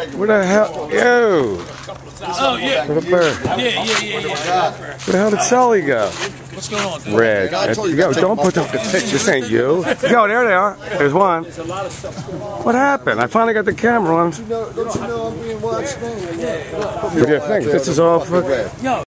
Where the hell? Yo! Oh, yeah. Where the bird? Yeah. Where the hell did Sully go? What's going on, dude? Reg. Yo, don't put the picture. This ain't you. Yo, there they are. There's one. What happened? I finally got the camera on. Don't you know I'm being watched? What do you think? This is all for...